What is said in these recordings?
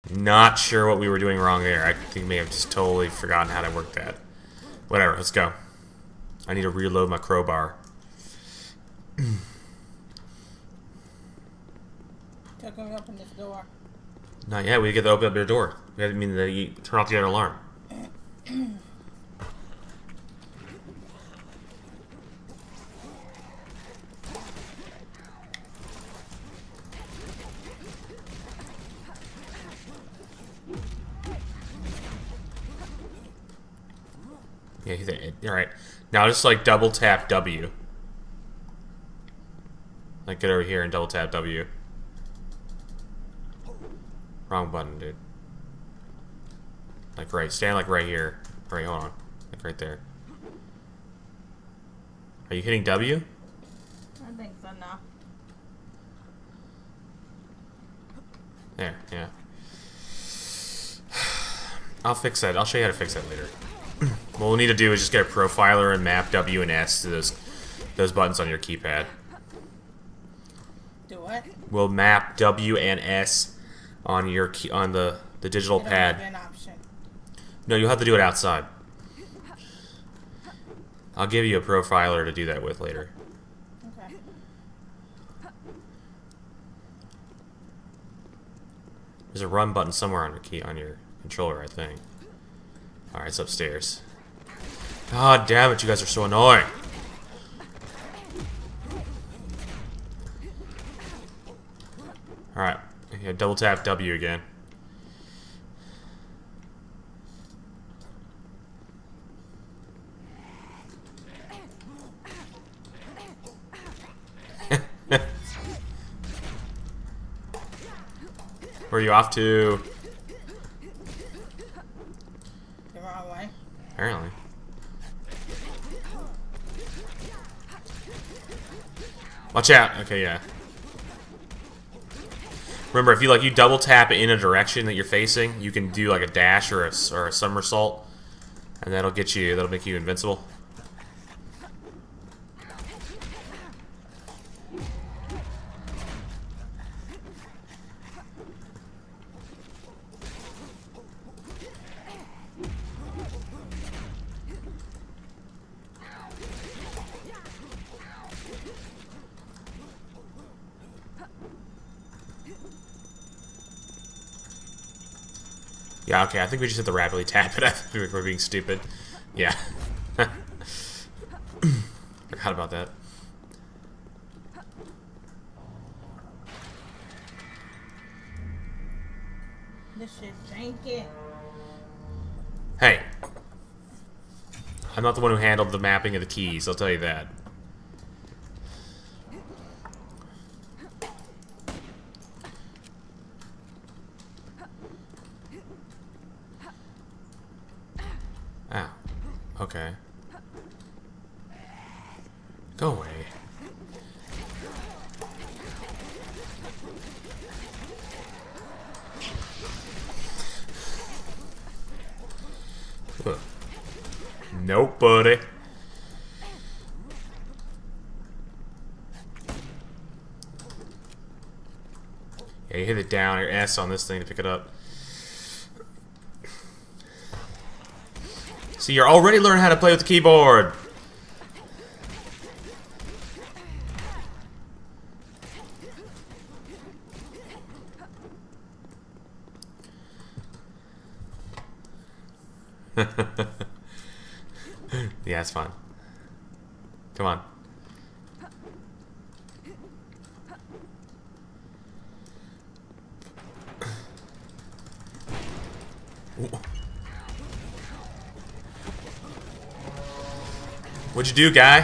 Not sure what we were doing wrong there. I think we may have just totally forgotten how to work that. Whatever, let's go. I need to reload my crowbar. Can we open this door? Not yet, we get to open up your door. We have to mean that you turn off the other alarm. Yeah, alright. Now just like double tap W. Like get over here and double tap W. Wrong button, dude. Like right, stand like right here. Right, hold on. Like right there. Are you hitting W? I think so now. There, yeah. I'll fix that. I'll show you how to fix that later. What we'll need to do is just get a profiler and map W and S to those buttons on your keypad. Do what? We'll map W and S on your on the digital pad. An option. No, you'll have to do it outside. I'll give you a profiler to do that with later. Okay. There's a run button somewhere on your controller, I think. All right, it's upstairs. God damn it, you guys are so annoying. All right, yeah, double tap W again. Where are you off to? The wrong way. Apparently. Watch out. Okay, yeah. Remember, if you double tap in a direction that you're facing, you can do like a dash or a somersault, and that'll make you invincible. Yeah, okay, I think we just hit the rapidly tap it. I think we're being stupid. Yeah. Forgot about that. This shit janky. Hey. I'm not the one who handled the mapping of the keys, I'll tell you that. Ow. Okay. Go away. Ugh. Nope, buddy. Yeah, you hit it down, your S on this thing to pick it up. See, you're already learning how to play with the keyboard. Yeah, it's fine. Come on. Ooh. What'd you do, guy?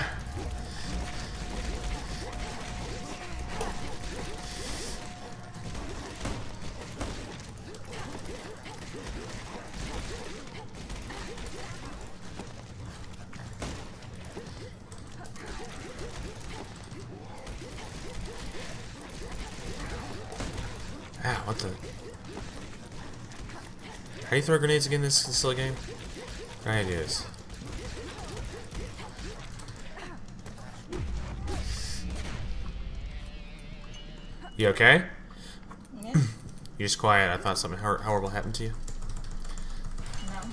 Ow, what the? How do you throw grenades again in this silly game? Right, it is. You okay? Yeah. You just quiet. I thought something horrible happened to you. No.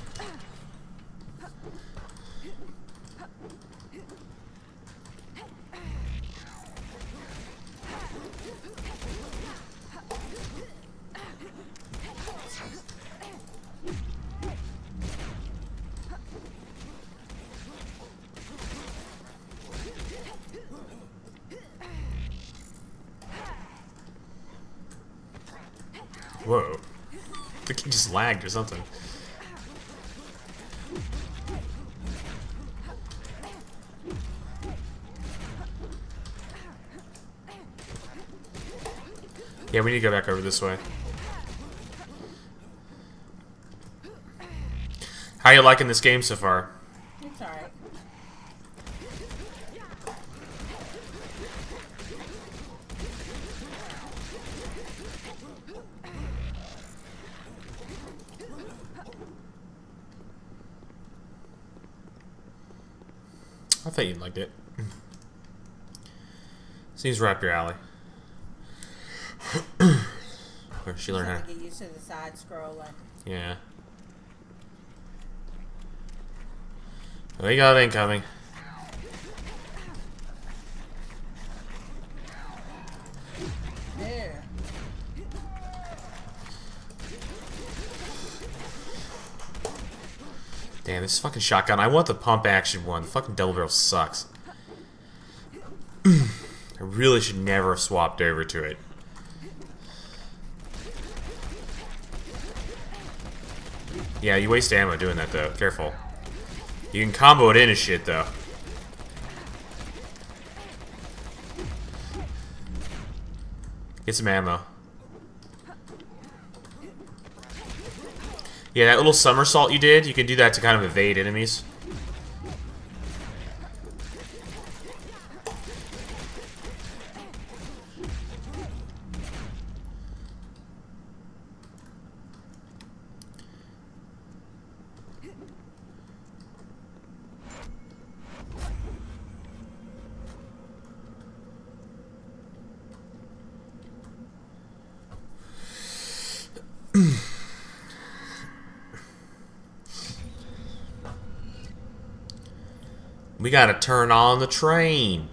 Whoa. I think he just lagged or something. Yeah, we need to go back over this way. How you liking this game so far? It's alright. I thought you liked it. Seems right up your alley. Where she learned how Trying to... to get used to the side scrolling. Yeah. We got incoming. There. Damn, this fucking shotgun. I want the pump action one. The fucking double barrel sucks. I really should never have swapped over to it. Yeah, you waste ammo doing that though. Careful. You can combo it in and shit though. Get some ammo. Yeah, that little somersault you did, you can do that to kind of evade enemies. We gotta turn on the train.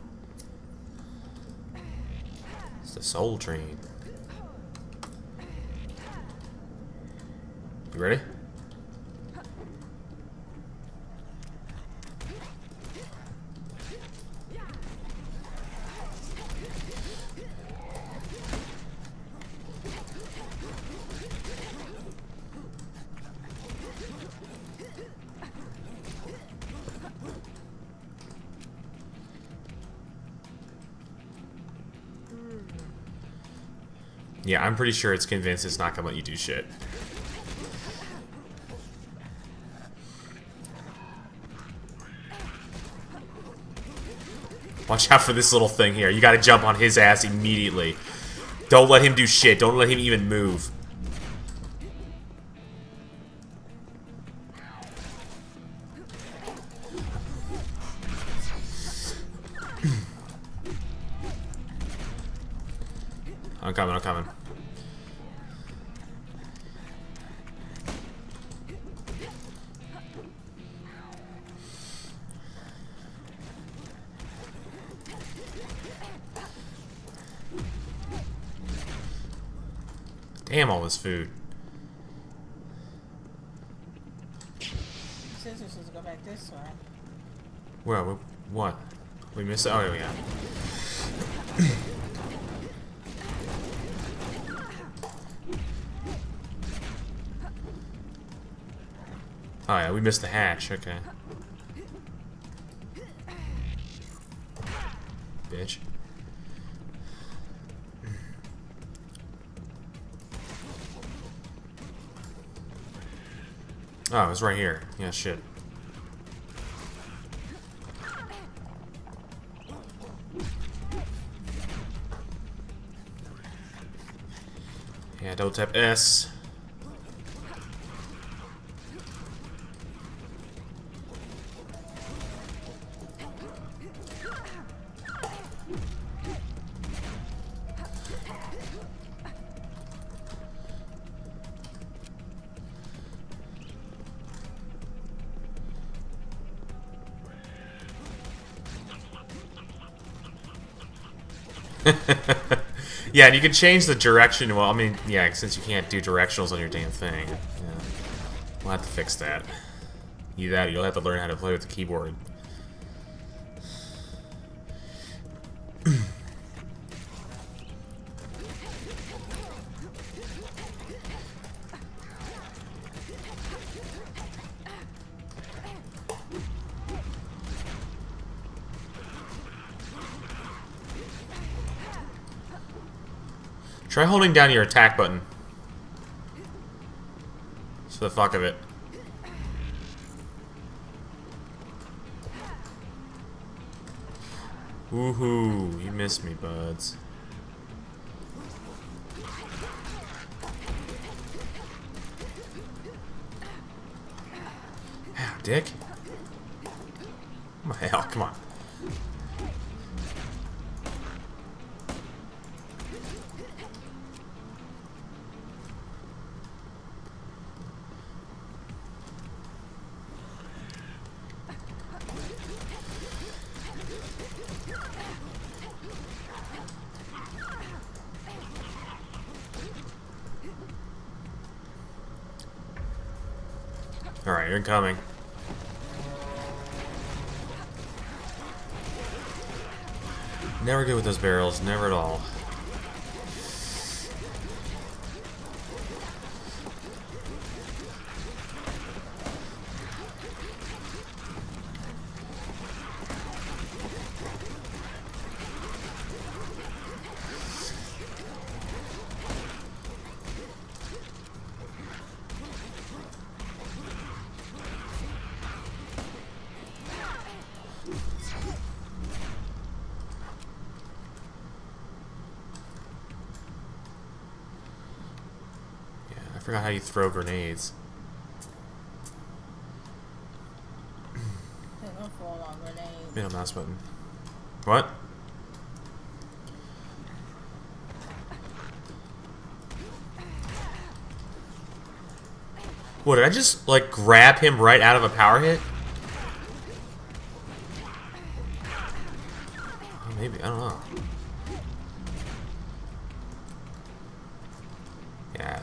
It's the soul train. You ready? Yeah, I'm pretty sure it's convinced it's not gonna let you do shit. Watch out for this little thing here. You gotta jump on his ass immediately. Don't let him do shit. Don't let him even move. I'm coming, I'm coming. Damn, all this food. Says we're supposed to go back this way. Where? What? We missed it? Oh, yeah, we got it. Oh yeah, we missed the hatch, okay. Bitch. Oh, it was right here. Yeah, shit. Yeah, double tap S. Yeah, and you can change the direction. Well, I mean, yeah, since you can't do directionals on your damn thing. Yeah. We'll have to fix that. Either that or you'll have to learn how to play with the keyboard. Try holding down your attack button. Just for the fuck of it. Woohoo! You missed me, buds. Ow, dick. What the hell? Come on. Alright, incoming. Never good with those barrels, never at all. I forgot how you throw grenades. They don't fall on grenades. Middle mouse button. What? What, did I just, like, grab him right out of a power hit? Oh, maybe, I don't know. Yeah.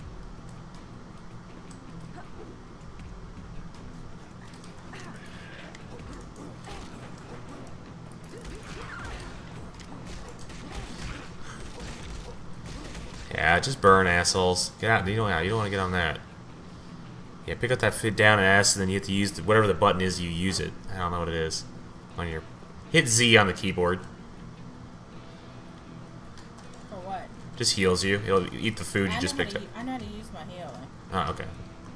Yeah, just burn, assholes. Get out. You don't want to get on that. Yeah, pick up that fit down ass, and then you have to use whatever the button is. You use it. I don't know what it is. On your hit Z on the keyboard. For what? Just heals you. It'll eat the food you just picked up. I know how to use my healing. Oh, okay.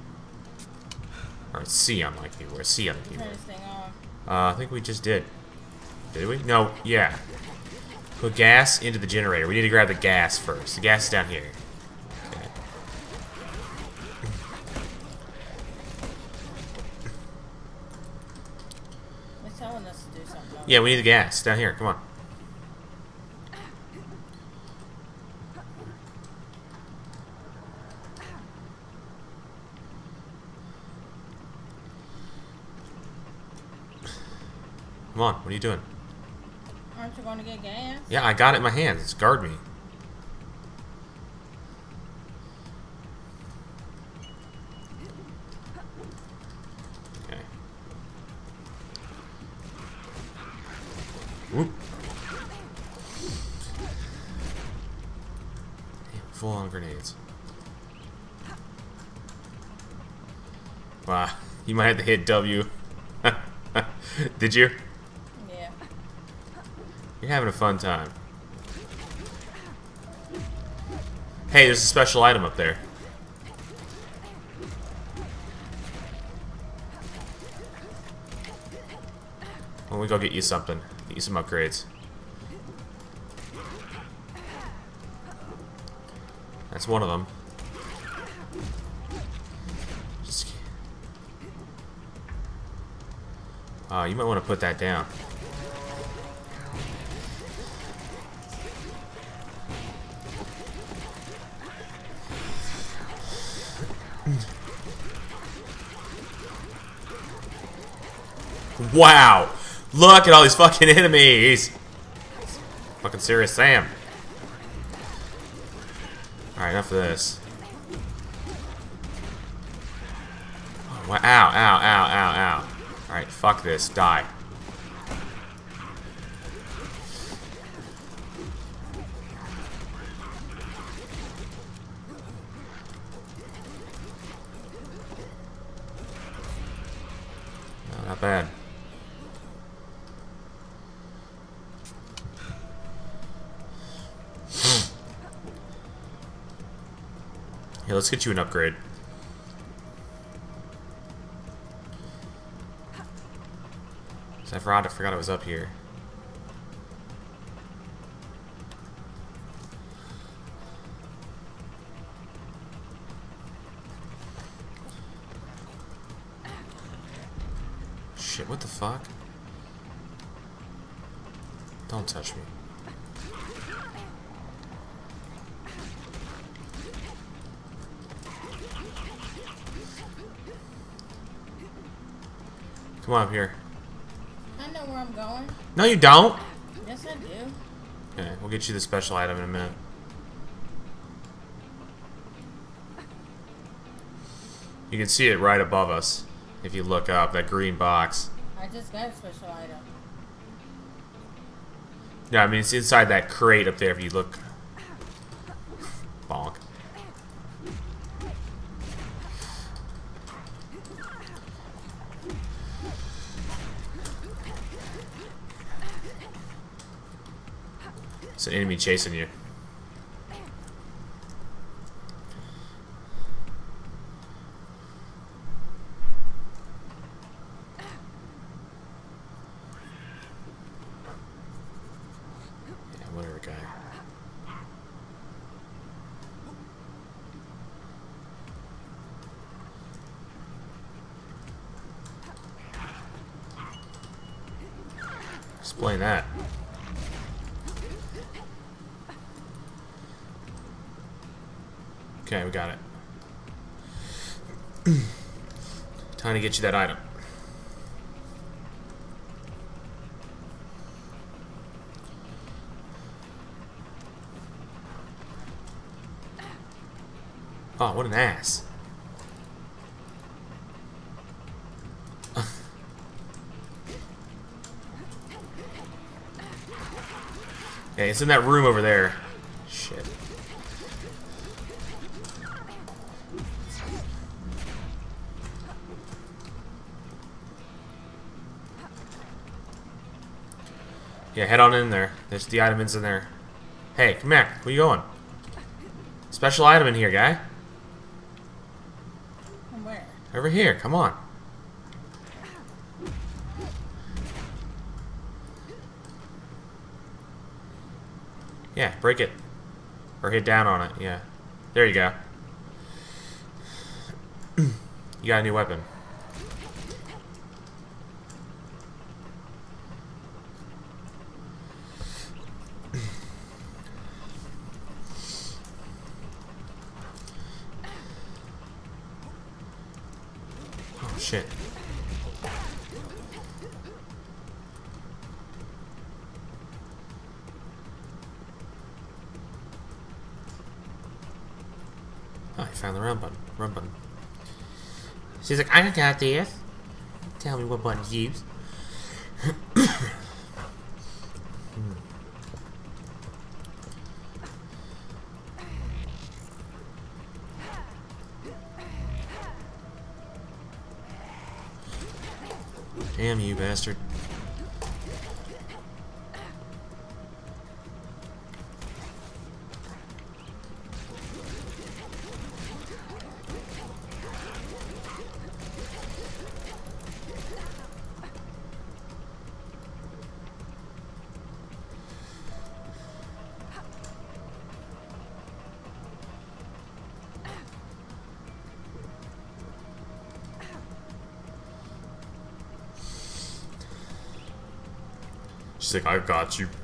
Or C on my keyboard. C on the Turn keyboard. this thing on. I think we just did. Did we? No. Yeah. Put gas into the generator. We need to grab the gas first. The gas is down here. Okay. It's telling us to do something. Yeah, we need the gas down here. Come on. Come on. What are you doing? Aren't you going to get gas? Yeah, I got it in my hands. It's guard me. Okay. Whoop. Damn, full on grenades. Wow, you might have to hit W. Did you? Yeah. You're having a fun time. Hey, there's a special item up there. Well, we go get you something. Get you some upgrades. That's one of them. Just... you might want to put that down. Wow! Look at all these fucking enemies! Fucking serious Sam. Alright, enough of this. Oh, wow. Ow, ow, ow, ow, ow. Alright, fuck this. Die. No, not bad. Yeah, let's get you an upgrade. So I forgot it was up here. Shit, what the fuck? Don't touch me. Come on up here. I know where I'm going. No, you don't. Yes, I do. Okay, we'll get you the special item in a minute. You can see it right above us. If you look up, that green box. I just got a special item. Yeah, I mean, it's inside that crate up there if you look. Bonk. It's an enemy chasing you. Yeah, whatever, guy. Explain that. Okay, we got it. Time to get you that item. Oh, what an ass. Okay, it's in that room over there. Shit. Yeah, head on in there. There's the items in there. Hey, come back. Where you going? Special item in here, guy. From where? Over here. Come on. Yeah, break it. Or hit down on it. Yeah. There you go. You got a new weapon. Oh, shit. Oh, he found the run button. Run button. She's like, I got this. Tell me what button to use. Damn you, bastard. She's like, I got you.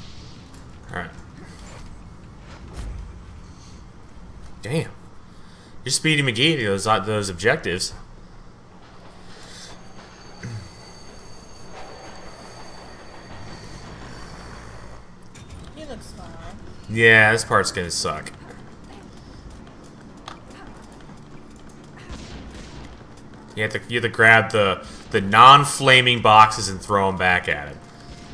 Alright. Damn. You're Speedy McGee to those objectives. He looks fine. Yeah, this part's gonna suck. You have to grab the non-flaming boxes and throw them back at him.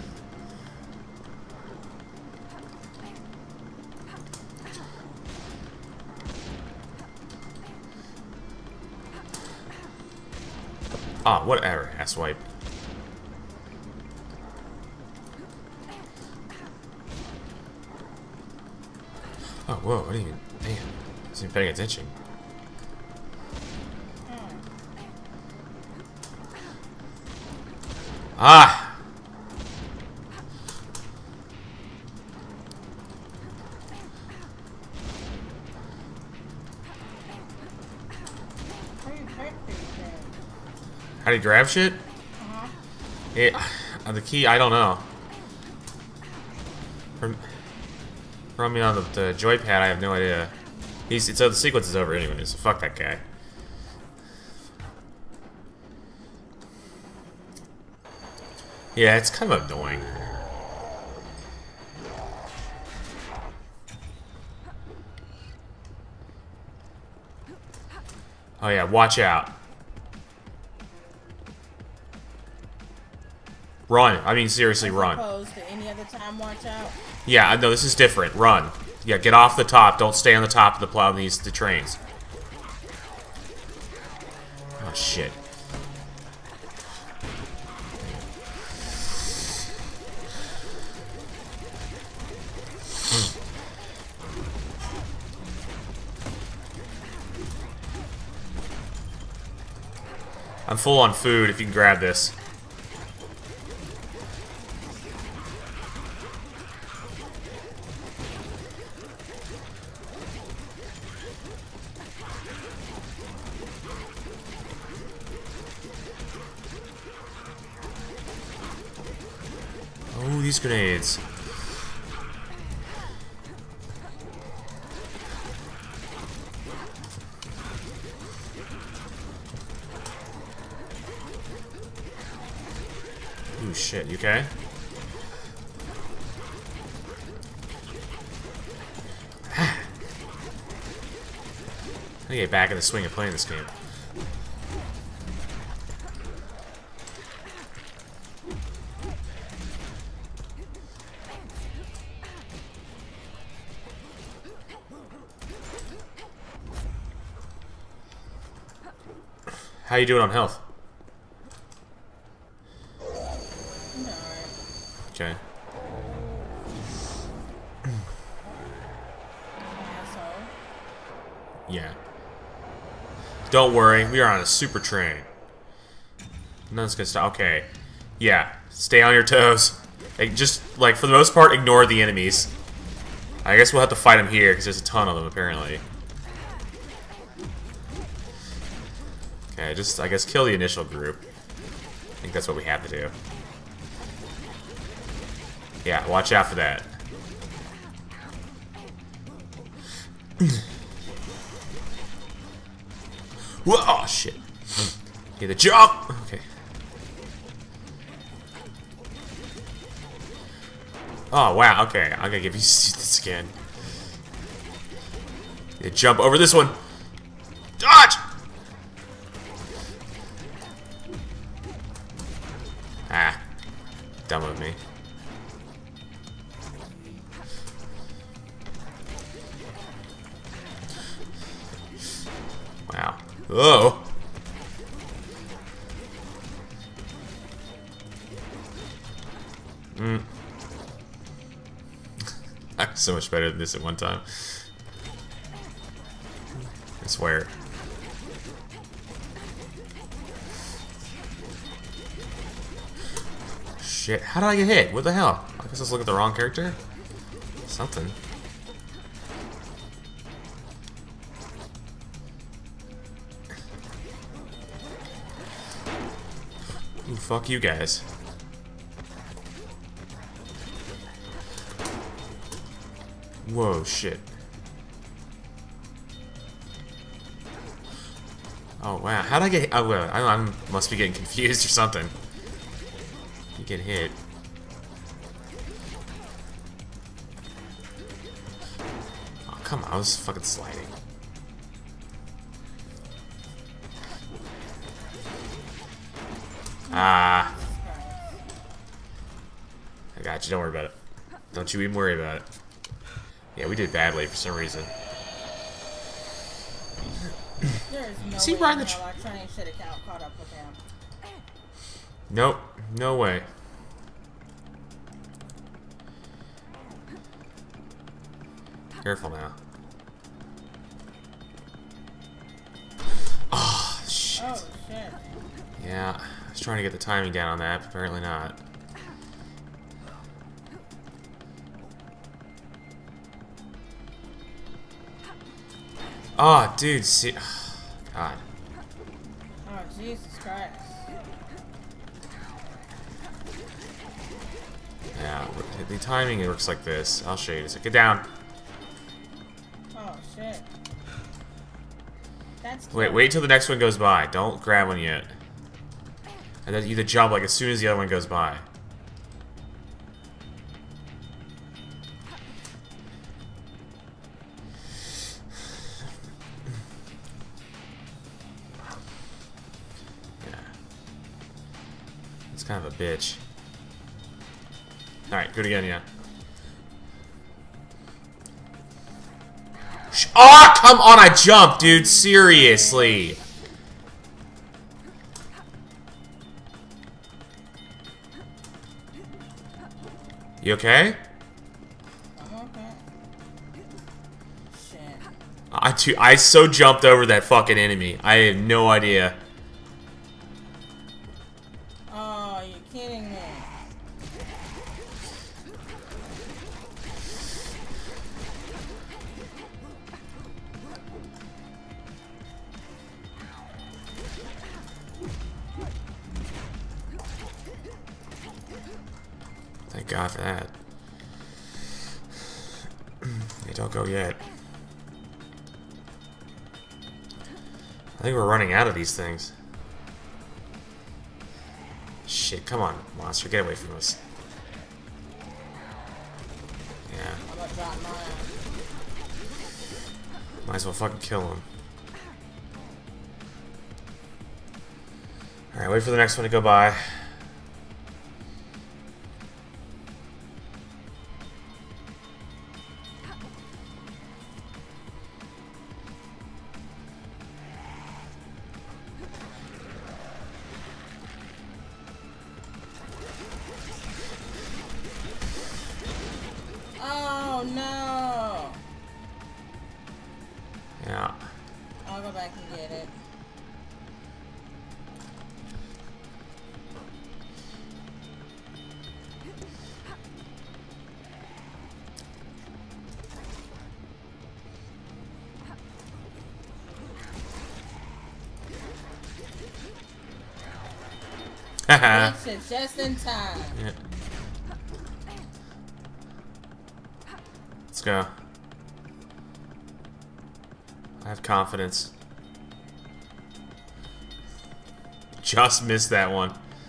Oh, whatever, asswipe. Oh, whoa, what are you... Damn. I wasn't paying attention. Ah! How do you grab shit? Yeah, the key, I don't know. From me on the joypad, I have no idea. So the sequence is over anyway, so fuck that guy. Yeah, it's kind of annoying. Oh yeah, watch out. Run. I mean, seriously, run. As opposed to any other time, watch out. Yeah, no, this is different. Run. Yeah, get off the top. Don't stay on the top of the plow the trains. Oh, shit. I'm full on food if you can grab this. Oh, these grenades. Ooh, shit, you okay? I gotta get back in the swing of playing this game. How you doing on health? Okay. Yeah. Don't worry, we are on a super train. Nothing's gonna stop. Okay. Yeah. Stay on your toes. Like, just, like, for the most part, ignore the enemies. I guess we'll have to fight them here, because there's a ton of them, apparently. Okay, just, I guess, kill the initial group. I think that's what we have to do. Yeah, watch out for that. Whoa, oh, shit. Okay, the jump! Okay. Oh, wow, okay. I'm gonna give you this again. Yeah, jump over this one. Dodge! Ah. Dumb of me. Wow. Oh. I'm so much better than this at one time. I swear. Shit, how did I get hit? What the hell? I guess I was looking at the wrong character? Something. Ooh, fuck you guys. Whoa, shit. Oh, wow. How'd I get... Oh, well, I must be getting confused or something. You get hit. Oh, come on. I was fucking sliding. Ah. I got you. Don't worry about it. Don't you even worry about it. Yeah, we did badly for some reason. There is no Is he way riding in the hell our train should have caught up with him. Nope. No way. Careful now. Oh, shit. Oh, shit. Yeah, I was trying to get the timing down on that, but apparently not. Oh, dude, see... God. Oh, Jesus Christ. Yeah, the timing works like this. I'll show you. Get down. Oh, shit. That's Wait till the next one goes by. Don't grab one yet. And then either jump like as soon as the other one goes by. Yeah. It's kind of a bitch. Alright, do it again, yeah. Oh, come on, I jumped, dude. Seriously. You okay? I'm okay. Shit. I so jumped over that fucking enemy. I have no idea. Oh, you're kidding me. Thank God for that. Hey, don't go yet. I think we're running out of these things. Shit, come on, monster, get away from us. Yeah. I'm gonna drop mine. Might as well fucking kill him. Alright, wait for the next one to go by. Oh, no. Yeah. I'll go back and get it. Haha. Fix it just in time. Yeah. Let's go. I have confidence. Just missed that one.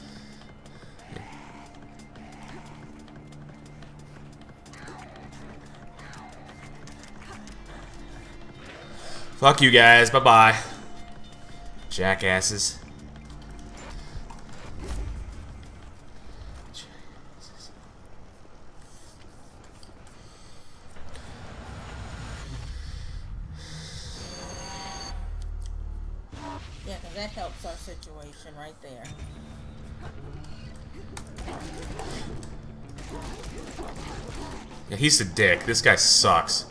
Fuck you guys. Bye-bye. Jackasses. Yeah, because that helps our situation right there. Yeah, he's a dick. This guy sucks.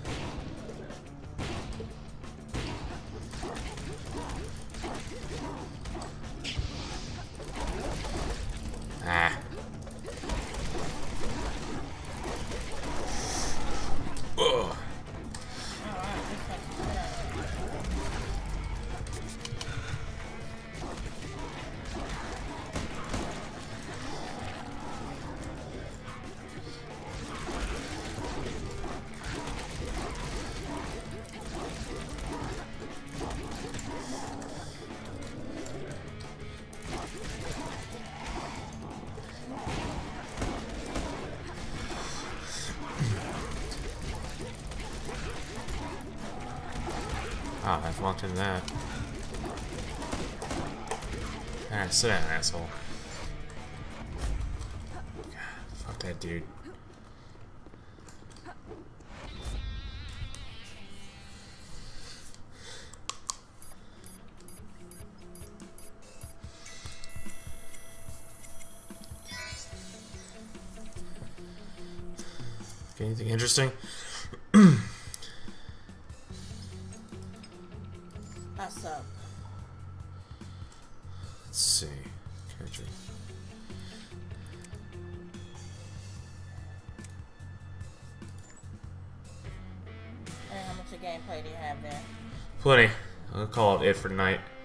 Ah. Ugh. Ah, I've walked into that. Ah, sit down, asshole. God, fuck that dude. Okay, anything interesting? I suck. Let's see. Character. And how much of gameplay do you have there? Plenty. I'll call it for tonight.